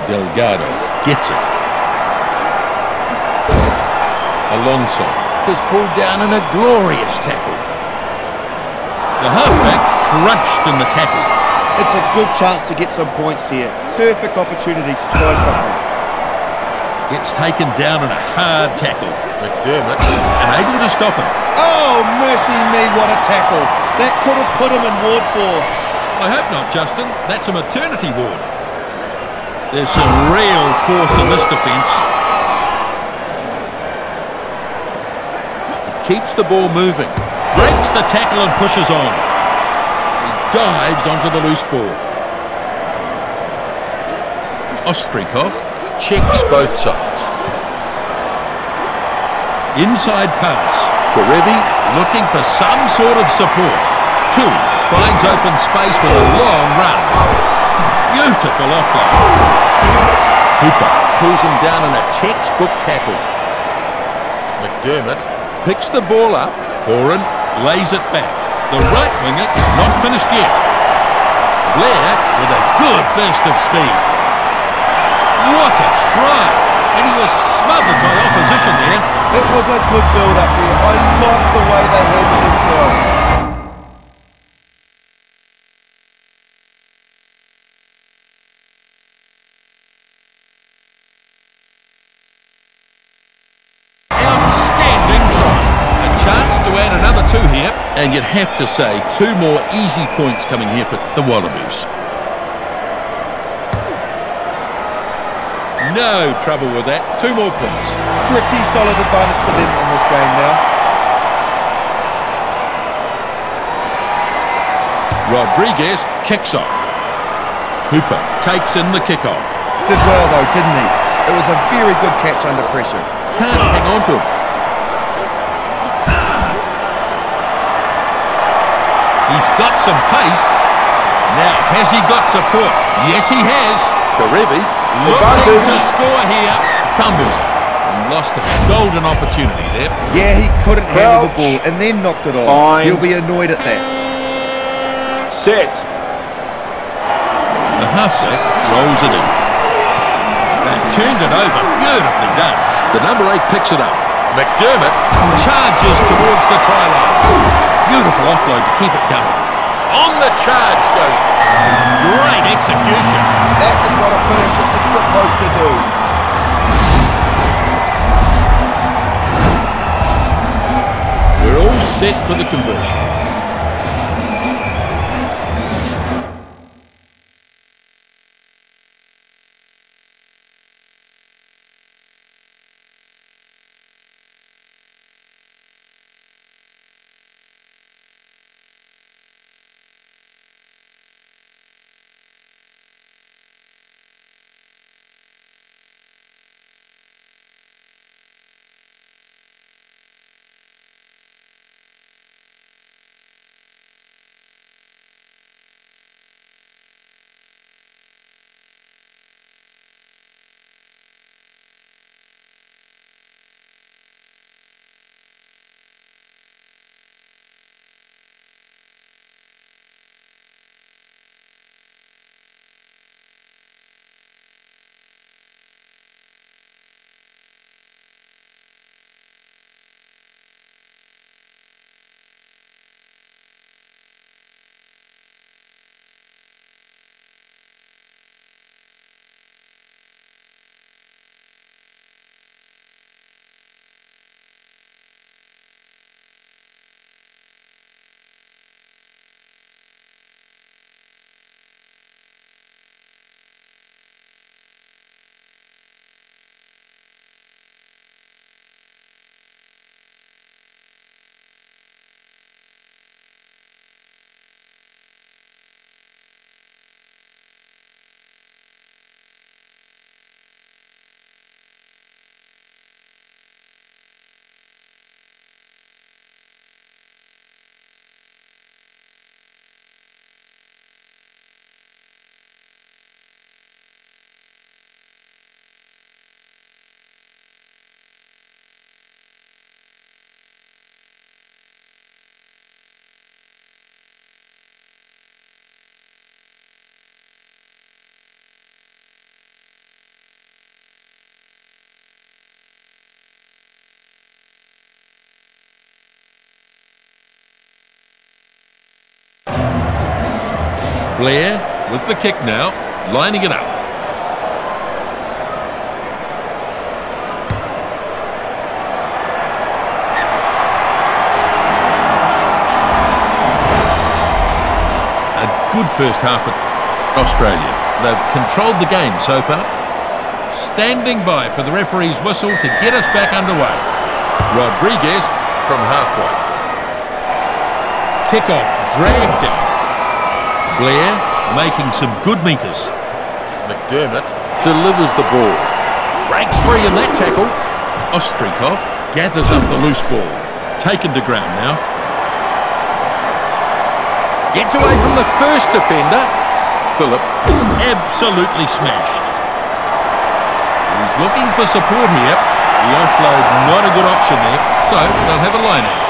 Delgado gets it. Alonso is pulled down in a glorious tackle. The halfback crunched in the tackle. It's a good chance to get some points here. Perfect opportunity to try something. Gets taken down in a hard tackle. McDermott unable to stop him. Oh, mercy me, what a tackle. That could have put him in ward 4. I hope not, Justin. That's a maternity ward. There's some real force in this defence. He keeps the ball moving. Breaks the tackle and pushes on. He dives onto the loose ball. Ostrikov checks both sides. Inside pass. Kerevi looking for some sort of support. Two finds open space with a long run. Beautiful offload. Hooper pulls him down in a textbook tackle. McDermott picks the ball up. Horan lays it back. The right winger not finished yet. Blair with a good burst of speed. What a try! And he was smothered by opposition there. It was a good build-up there. I like the way they handled themselves. Outstanding try. A chance to add another 2 here. And you'd have to say 2 more easy points coming here for the Wallabies. No trouble with that. 2 more points. Pretty solid advantage for them in this game now. Rodriguez kicks off. Hooper takes in the kickoff. Did well though, didn't he? It was a very good catch under pressure. Can't hang on to him. He's got some pace. Now, has he got support? Yes, he has. Kerevi looking to score here. Fumbles and lost a golden opportunity there. Yeah, he couldn't handle the ball and then knocked it on. He'll be annoyed at that. Set. The halfback rolls it in. They turned it over. Beautifully done. The number 8 picks it up. McDermott charges towards the try line. Beautiful offload to keep it going. On the charge goes. Great execution. That is what a finisher is supposed to do. We're all set for the conversion. Blair with the kick now, lining it up. A good first half at Australia. They've controlled the game so far. Standing by for the referee's whistle to get us back underway. Rodriguez from halfway. Kick-off dragged in. Blair making some good meters. McDermott delivers the ball. Breaks free in that tackle. Ostrikov gathers up the loose ball. Taken to ground now. Gets away from the first defender. Phillip is absolutely smashed. He's looking for support here. The offload not a good option there, so they'll have a line out.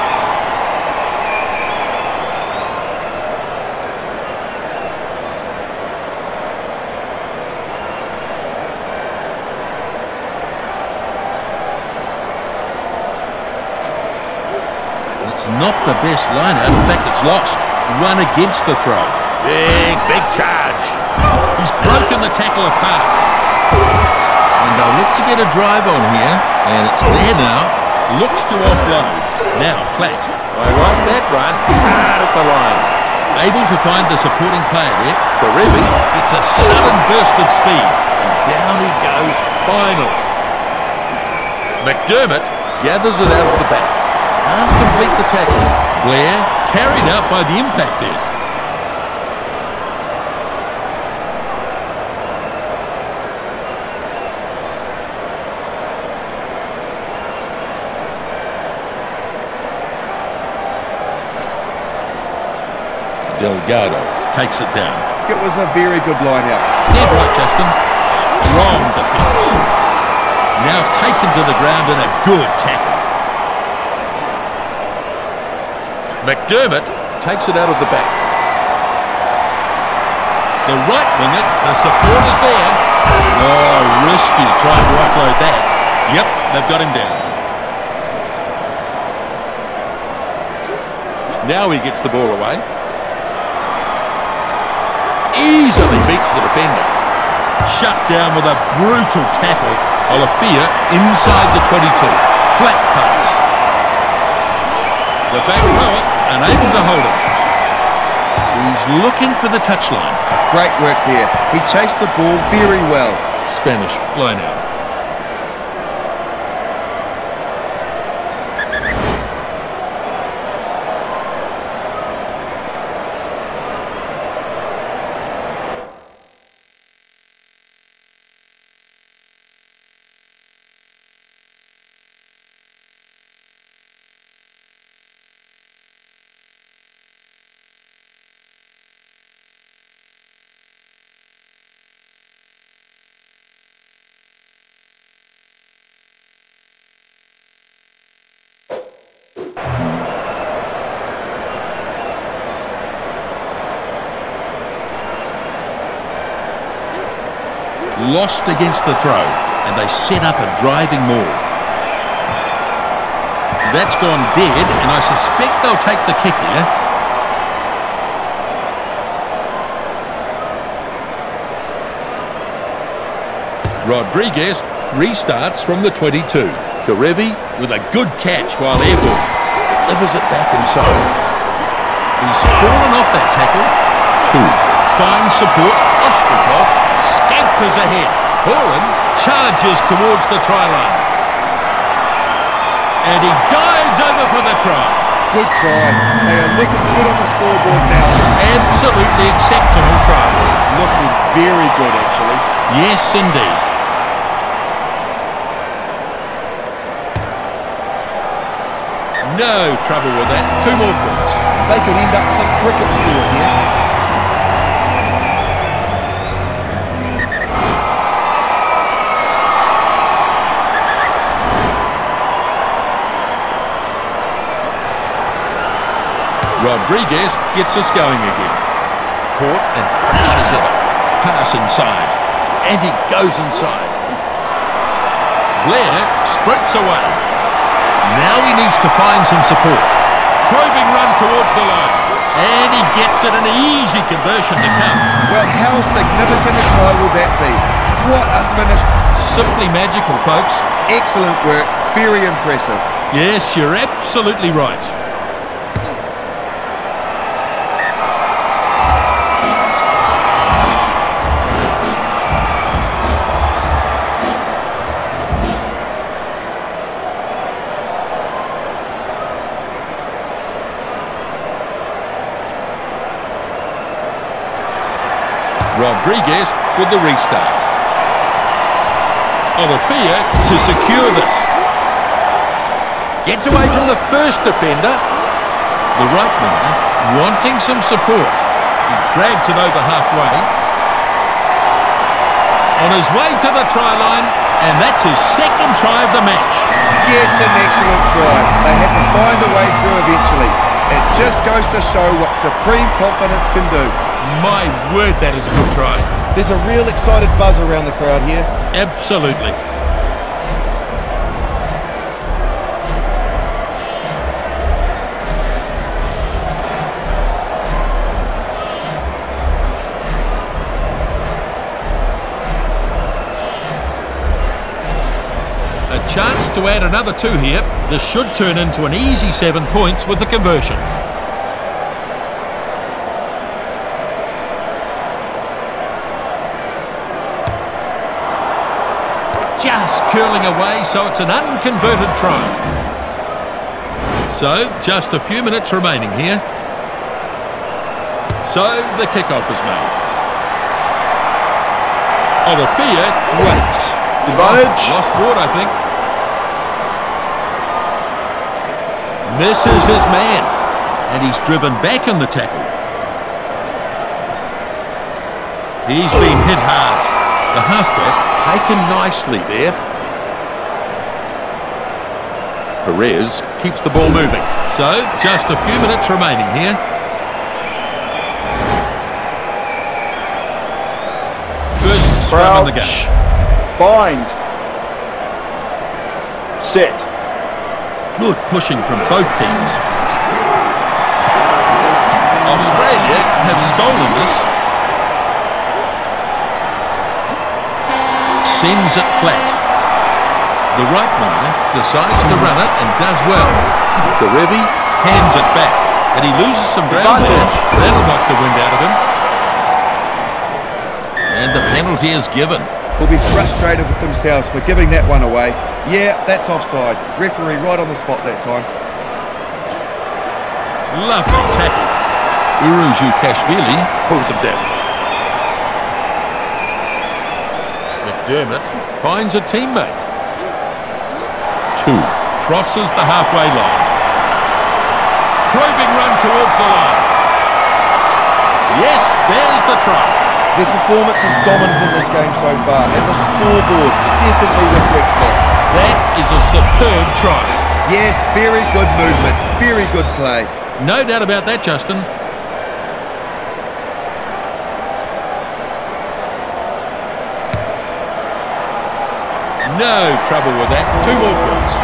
It's not the best line out. In fact, it's lost. Run against the throw. Big charge. He's broken the tackle apart. And they'll look to get a drive on here. And it's there now. Looks to offload. Now flat. I like that run. Hard at the line. Able to find the supporting player there. Karevi gets a sudden burst of speed. And down he goes finally. McDermott gathers it out of the back. Can't complete the tackle. Blair carried out by the impact there. Delgado takes it down. It was a very good line-out. Dead right, Justin. Strong defence. Now taken to the ground in a good tackle. McDermott takes it out of the back. The right winger, the support is there. Oh, risky trying to offload that. Yep, they've got him down. Now he gets the ball away. Easily beats the defender. Shut down with a brutal tackle. Olafia inside the 22. Flat pass. The back rower unable to hold it. He's looking for the touchline. Great work there. He chased the ball very well. Spanish line out. Lost against the throw, and they set up a driving maul. That's gone dead, and I suspect they'll take the kick here. Rodriguez restarts from the 22. Karevi with a good catch while airborne. Delivers it back inside. He's fallen off that tackle. 2. Fine support. Ostrikov scampers ahead. Horan charges towards the try line. And he dives over for the try. Good try. They are looking good on the scoreboard now. Absolutely exceptional try. Looking very good, actually. Yes, indeed. No trouble with that. 2 more points. They could end up with a cricket score here. Rodriguez gets us going again. Caught and crashes it. Pass inside. And he goes inside. Blair sprints away. Now he needs to find some support. Probing run towards the line. And he gets it, an easy conversion to come. Well, how significant a try will that be? What a finish. Simply magical, folks. Excellent work. Very impressive. Yes, you're absolutely right. Rodriguez with the restart. Olafia to secure this. Gets away from the first defender. The right winger wanting some support. He drags it over halfway. On his way to the try line, and that's his second try of the match. Yes, an excellent try. They had to find a way through eventually. It just goes to show what supreme confidence can do. My word, that is a good try. There's a real excited buzz around the crowd here. Absolutely. A chance to add another 2 here. This should turn into an easy 7 points with the conversion. Just curling away, so it's an unconverted try. So, just a few minutes remaining here. So, the kickoff is made. Olafia waits. Advantage. Lost forward, I think. Misses his man. And he's driven back in the tackle. He's been hit hard. The halfback taken nicely there. Perez keeps the ball moving. So, just a few minutes remaining here. First scrum in the game. Bind. Set. Good pushing from both teams. Australia have stolen this. Sends it flat. The right winger decides to run it and does well. Karevi hands it back. And he loses some ground there. That'll knock the wind out of him. And the penalty is given. Will be frustrated with themselves for giving that one away. Yeah, that's offside. Referee right on the spot that time. Lovely tackle. Uruju Kashvili pulls him down. McDermott finds a teammate. 2. Crosses the halfway line. Probing run towards the line. Yes, there's the try. Their performance is dominant in this game so far, and the scoreboard definitely reflects that. That is a superb try. Yes, very good movement, very good play. No doubt about that, Justin. No trouble with that. 2 more points.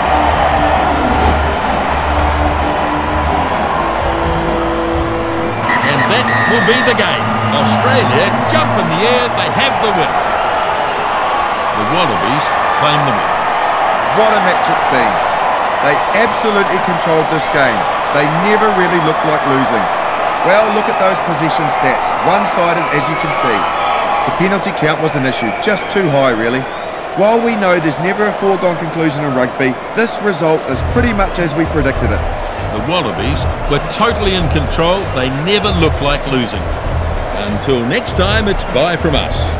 And that will be the game. Australia jump in the air. They have the win. The Wallabies claim the win. What a match it's been. They absolutely controlled this game. They never really looked like losing. Well, look at those possession stats. One-sided, as you can see. The penalty count was an issue. Just too high, really. While we know there's never a foregone conclusion in rugby, this result is pretty much as we predicted it. The Wallabies were totally in control. They never looked like losing. Until next time, it's bye from us.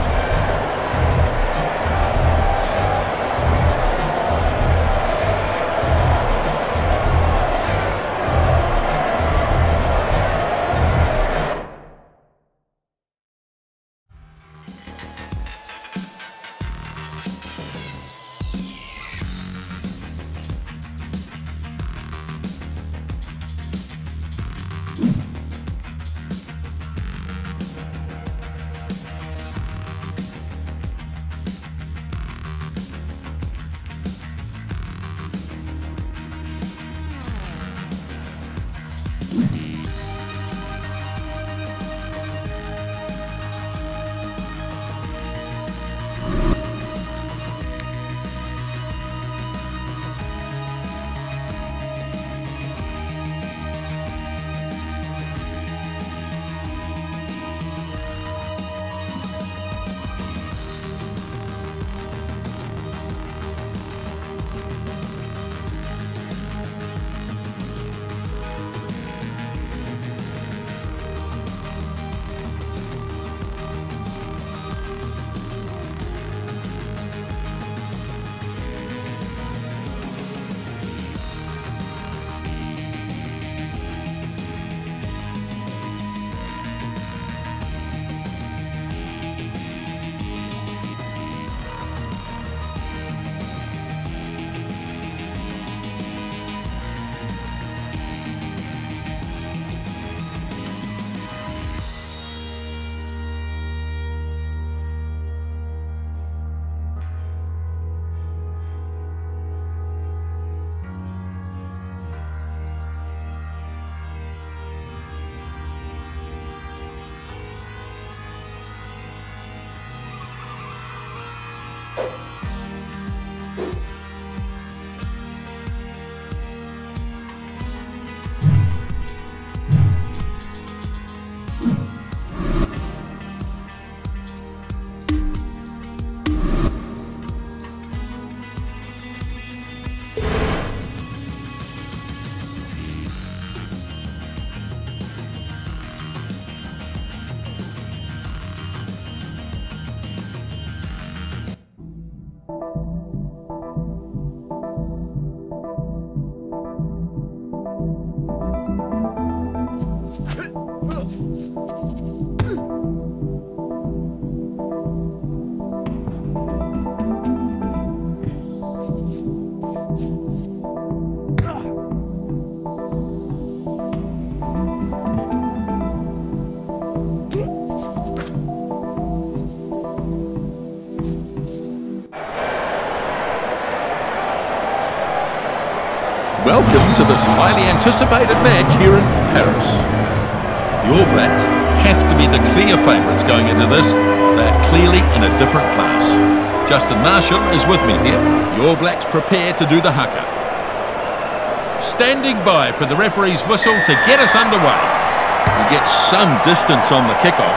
Welcome to this highly anticipated match here in Paris. The All Blacks have to be the clear favourites going into this. They're clearly in a different class. Justin Marshall is with me here. The All Blacks prepare to do the haka. Standing by for the referee's whistle to get us underway. We get some distance on the kickoff.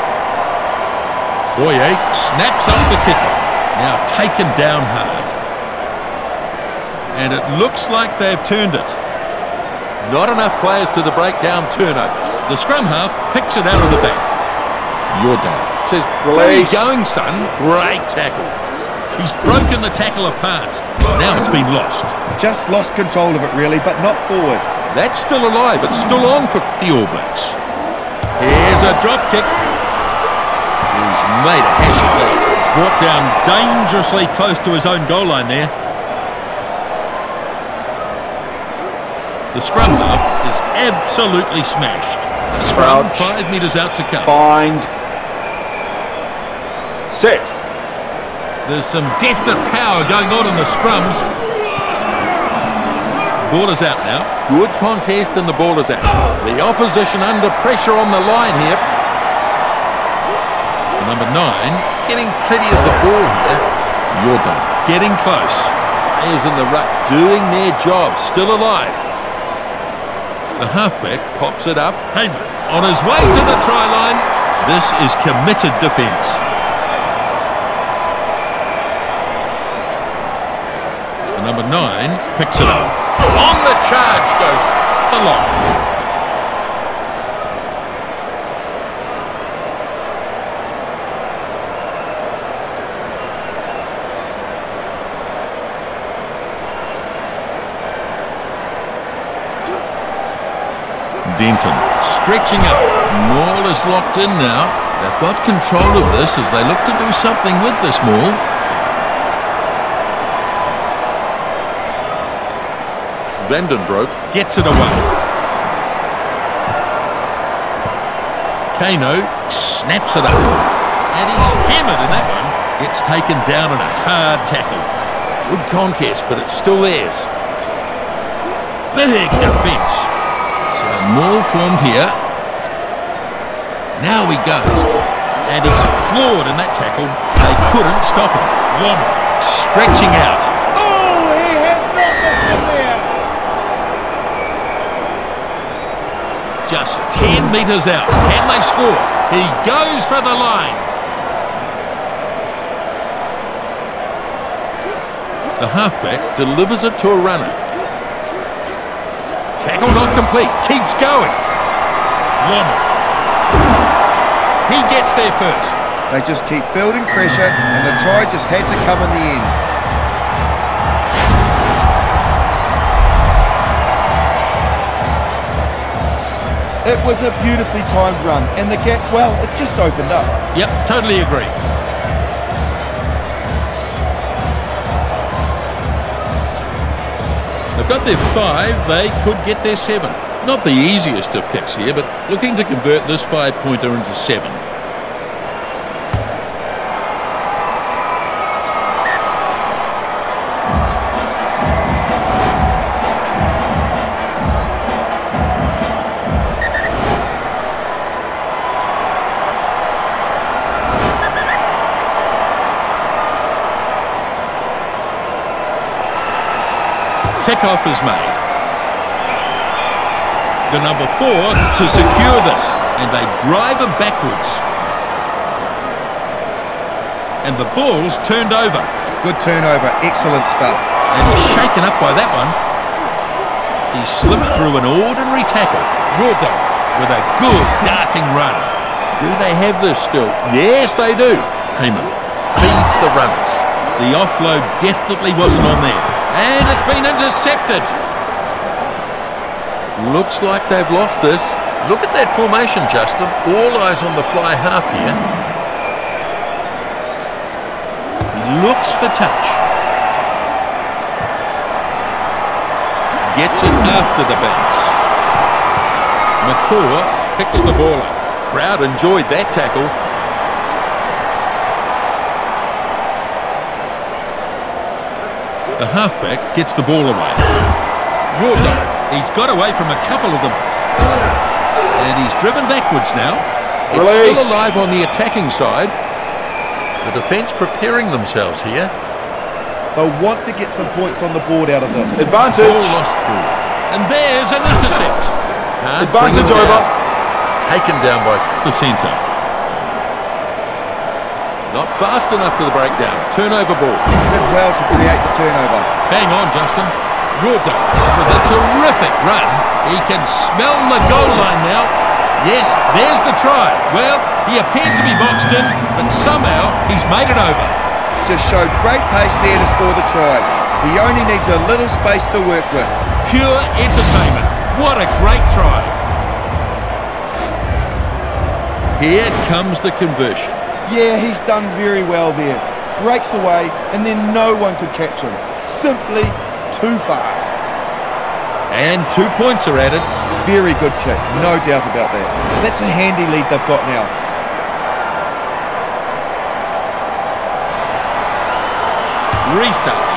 Boye snaps up the kickoff. Now taken down hard. And it looks like they've turned it. Not enough players to the breakdown turnover. The scrum half picks it out of the back. Jordan says, "Where are you going, son?" Great tackle. He's broken the tackle apart. Now it's been lost. Just lost control of it really, but not forward. That's still alive. It's still on for the All Blacks. Here's a drop kick. He's made a hash of that. Brought down dangerously close to his own goal line there. The scrum half is absolutely smashed. The scrum Crouch. 5 metres out to come. Bind. Set. There's some definite power going on in the scrums. Ball is out now. Good contest and the ball is out. The opposition under pressure on the line here. Number 9 getting plenty of the ball here. Jordan getting close. Players in the ruck doing their job, still alive. The halfback pops it up. Heyman on his way to the try line. This is committed defence. Number 9 picks it up. On the charge goes the line. Denton stretching up. Maul is locked in now. They've got control of this as they look to do something with this Maul. Vandenbroek gets it away. Kano snaps it up. And he's hammered in that one. Gets taken down in a hard tackle. Good contest, but it's still theirs. Big defence. So more formed here. Now he goes. And he's floored in that tackle. They couldn't stop him. Woman stretching out. Oh, he has not missed it there. Just 10 metres out. Can they score? He goes for the line. The halfback delivers it to a runner. Tackle not complete. Keeps going. Woman. He gets there first. They just keep building pressure and the try just had to come in the end. It was a beautifully timed run and the gap, well, it just opened up. Yep, totally agree. They've got their 5, they could get their 7. Not the easiest of kicks here, but looking to convert this 5-pointer into 7. Kickoff is made. The number 4 to secure this, and they drive him backwards. And the ball's turned over. Good turnover, excellent stuff. And he's shaken up by that one. He slipped through an ordinary tackle. Jordan with a good darting run. Do they have this still? Yes, they do. Heyman feeds the runners. The offload definitely wasn't on there. And it's been intercepted. Looks like they've lost this. Look at that formation, Justin. All eyes on the fly half here. Looks for touch. Gets it after the bounce. McCaw picks the ball up. Crowd enjoyed that tackle. The halfback gets the ball away. Yorda. He's got away from a couple of them. And he's driven backwards now. It's Release. still alive on the attacking side. The defence preparing themselves here. They'll want to get some points on the board out of this. Advantage. Ball lost forward. And there's an intercept. Can't bring Advantage it down. over. Taken down by the centre. Not fast enough to the breakdown. Turnover ball. Did well to create the turnover. Hang on, Justin. Yorda with a terrific run. He can smell the goal line now. Yes, there's the try. Well, he appeared to be boxed in, but somehow he's made it over. Just showed great pace there to score the try. He only needs a little space to work with. Pure entertainment. What a great try. Here comes the conversion. Yeah, he's done very well there. Breaks away, and then no one could catch him. Simply too fast. And 2 points are added. Very good kick, no doubt about that. That's a handy lead they've got now. Restart.